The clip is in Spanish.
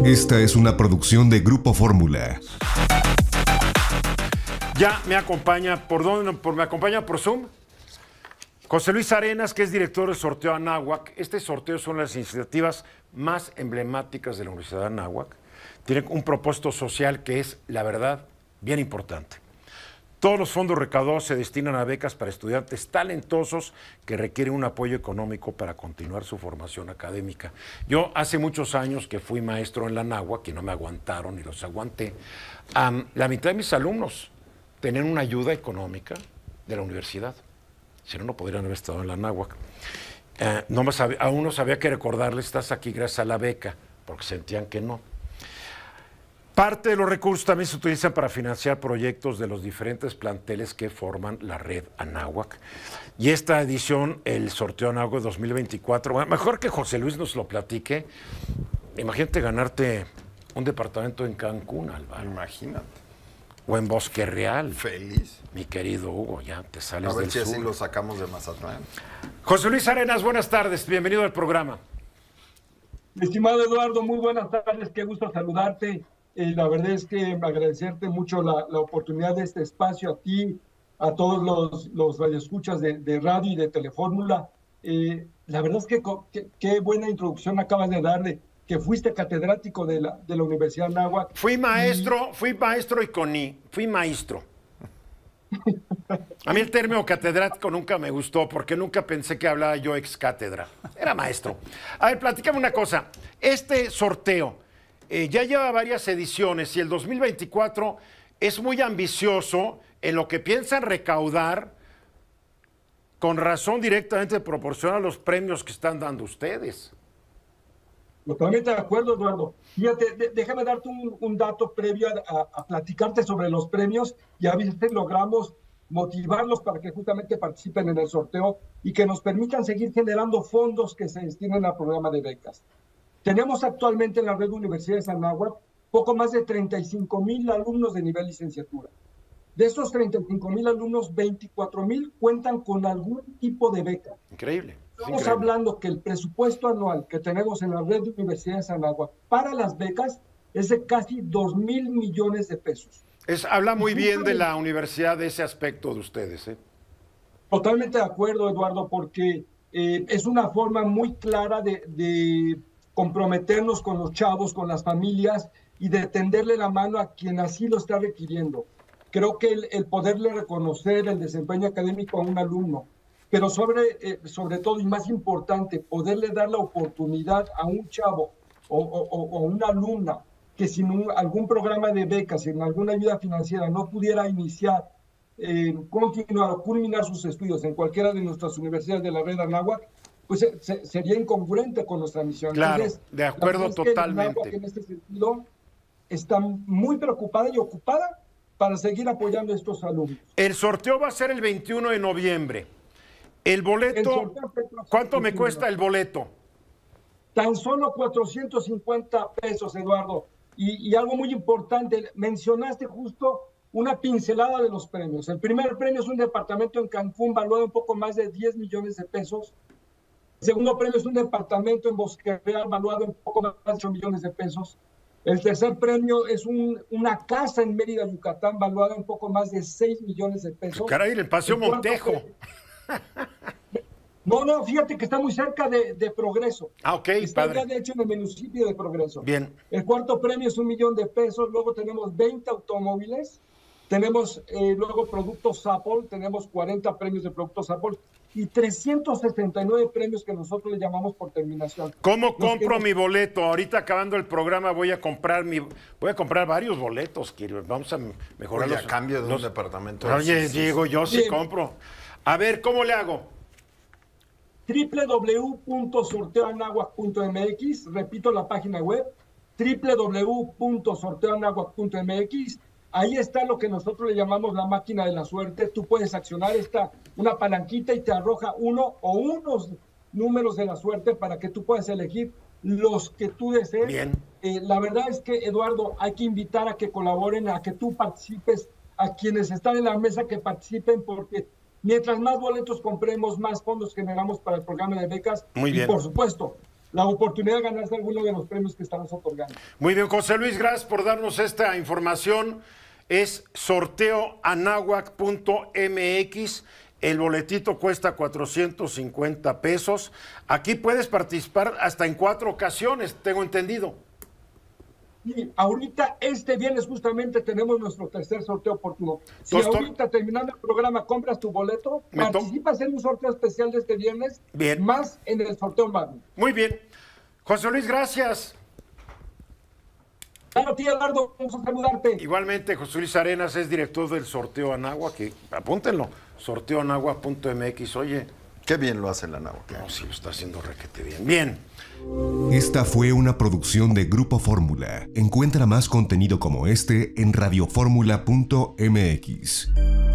Esta es una producción de Grupo Fórmula. Ya me acompaña, me acompaña por Zoom José Luis Arenas, que es director del sorteo Anáhuac. Este sorteo son las iniciativas más emblemáticas de la Universidad de Anáhuac. Tiene un propósito social que es, la verdad, bien importante. Todos los fondos recaudados se destinan a becas para estudiantes talentosos que requieren un apoyo económico para continuar su formación académica. Yo hace muchos años que fui maestro en la Anáhuac, que no me aguantaron y los aguanté, la mitad de mis alumnos tenían una ayuda económica de la universidad. Si no, no podrían haber estado en la Anáhuac. Aún no sabía que recordarles, estás aquí gracias a la beca, porque sentían que no. Parte de los recursos también se utilizan para financiar proyectos de los diferentes planteles que forman la red Anáhuac. Y esta edición, el sorteo Anáhuac 2024, bueno, mejor que José Luis nos lo platique. Imagínate ganarte un departamento en Cancún, Álvaro. Imagínate. O en Bosque Real. Feliz. Mi querido Hugo, ya te sales del A ver si sur. así lo sacamos de Mazatlán. José Luis Arenas, buenas tardes. Bienvenido al programa. Mi estimado Eduardo, muy buenas tardes. Qué gusto saludarte. La verdad es que agradecerte mucho la oportunidad de este espacio a ti, a todos los radioescuchas de radio y de Telefórmula. La verdad es que qué buena introducción acabas de darle, que fuiste catedrático de la Universidad de Anáhuac. Fui maestro y fui maestro. A mí el término catedrático nunca me gustó porque nunca pensé que hablaba yo ex cátedra. Era maestro. A ver, platícame una cosa. Este sorteo ya lleva varias ediciones y el 2024 es muy ambicioso en lo que piensan recaudar, con razón directamente proporciona a los premios que están dando ustedes. Totalmente de acuerdo, Eduardo. Fíjate, déjame darte un dato previo a platicarte sobre los premios y a veces logramos motivarlos para que justamente participen en el sorteo y que nos permitan seguir generando fondos que se destinen al programa de becas. Tenemos actualmente en la red de universidades Anáhuac poco más de 35,000 alumnos de nivel licenciatura. De esos 35,000 alumnos, 24,000 cuentan con algún tipo de beca. Increíble. Estamos hablando que el presupuesto anual que tenemos en la red de universidades Anáhuac para las becas es de casi 2,000 millones de pesos. Habla muy bien de la universidad de ese aspecto de ustedes, ¿eh? Totalmente de acuerdo, Eduardo, porque es una forma muy clara de comprometernos con los chavos, con las familias y de tenderle la mano a quien así lo está requiriendo. Creo que el poderle reconocer el desempeño académico a un alumno, pero sobre todo y más importante, poderle dar la oportunidad a un chavo o una alumna que sin algún programa de becas, sin alguna ayuda financiera, no pudiera iniciar, continuar o culminar sus estudios en cualquiera de nuestras universidades de la red Anáhuac, pues sería incongruente con nuestra misión. Claro, entonces, de acuerdo totalmente. Anáhuac en este sentido está muy preocupada y ocupada para seguir apoyando a estos alumnos. El sorteo va a ser el 21 de noviembre. El boleto, ¿cuánto me cuesta el boleto? Tan solo 450 pesos, Eduardo. Y algo muy importante, mencionaste justo una pincelada de los premios. El primer premio es un departamento en Cancún valuado un poco más de 10 millones de pesos. El segundo premio es un departamento en Bosque Real valuado un poco más de 8 millones de pesos. El tercer premio es una casa en Mérida, Yucatán, valuada un poco más de 6 millones de pesos. Caray, el Paseo Montejo. No, fíjate que está muy cerca de Progreso. Ok, está padre. ya, de hecho, en el municipio de Progreso. Bien. El cuarto premio es 1 millón de pesos. Luego tenemos 20 automóviles. Tenemos luego productos Apple. Tenemos 40 premios de productos Apple y 369 premios que nosotros le llamamos por terminación. ¿Cómo compro mi boleto? Ahorita acabando el programa voy a comprar varios boletos. Vamos a mejorar a cambio de un departamento. Oye, Diego, yo sí compro. A ver, ¿cómo le hago? www.sorteoanahuac.mx, repito la página web, www.sorteoanahuac.mx. Ahí está lo que nosotros le llamamos la máquina de la suerte. Tú puedes accionar una palanquita y te arroja uno o unos números de la suerte para que tú puedas elegir los que tú desees. Bien. La verdad es que, Eduardo, hay que invitar a que colaboren, a que tú participes, a quienes están en la mesa que participen, porque mientras más boletos compremos, más fondos generamos para el programa de becas. Muy bien. Y por supuesto, la oportunidad de ganarse alguno de los premios que estamos otorgando. Muy bien, José Luis, gracias por darnos esta información. Es sorteoanahuac.mx. El boletito cuesta 450 pesos. Aquí puedes participar hasta en 4 ocasiones, tengo entendido. Y ahorita, este viernes justamente tenemos nuestro tercer sorteo oportuno. Si ahorita terminando el programa compras tu boleto, participas en un sorteo especial de este viernes, bien, más en el sorteo magno. Muy bien. José Luis, gracias. Claro, tío Eduardo, vamos a saludarte. Igualmente, José Luis Arenas es director del Sorteo Anáhuac, que apúntenlo, sorteoanahuac.mx. Oye, qué bien lo hace el Anáhuac. No, sí, lo está haciendo requete bien. Bien. Esta fue una producción de Grupo Fórmula. Encuentra más contenido como este en radioformula.mx.